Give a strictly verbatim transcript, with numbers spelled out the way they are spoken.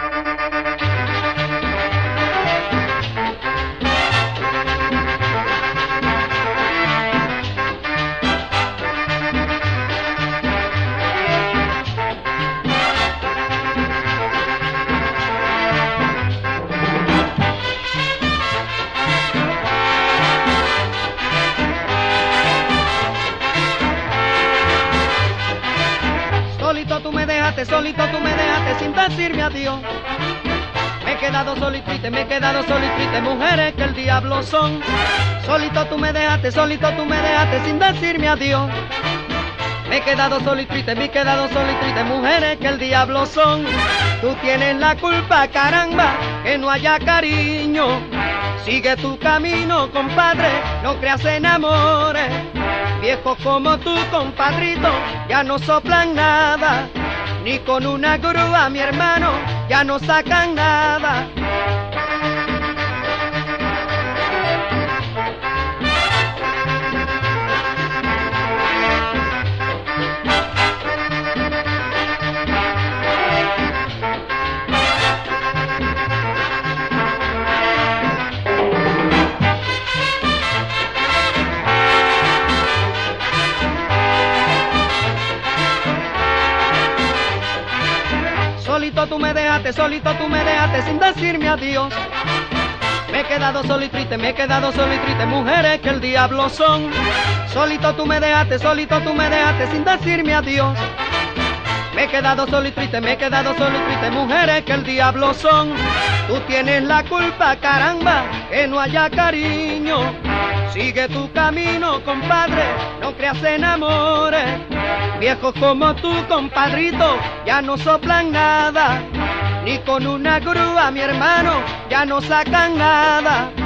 Solito tú me dejaste, solito tú me dejaste sin decirme adiós. Me he quedado solo y triste, me he quedado solo y triste, mujeres que el diablo son. Solito tú me dejaste, solito tú me dejaste sin decirme adiós. Me he quedado solo y triste, me he quedado solo y triste, mujeres que el diablo son. Tú tienes la culpa, caramba, que no haya cariño. Sigue tu camino, compadre, no creas en amores. Viejos como tú, compadrito, ya no soplan nada. Ni con una grúa, mi hermano, ya no sacan nada. Solito tú me dejaste, solito tú me dejaste sin decirme adiós. Me he quedado solo y triste, me he quedado solo y triste, mujeres que el diablo son. Solito tú me dejaste, solito tú me dejaste sin decirme adiós. Me he quedado solo y triste, me he quedado solo y triste, mujeres que el diablo son. Tú tienes la culpa, caramba, que no haya cariño. Sigue tu camino, compadre, no creas en amores. Viejos como tú, compadrito, ya no soplan nada. Ni con una grúa, mi hermano, ya no sacan nada.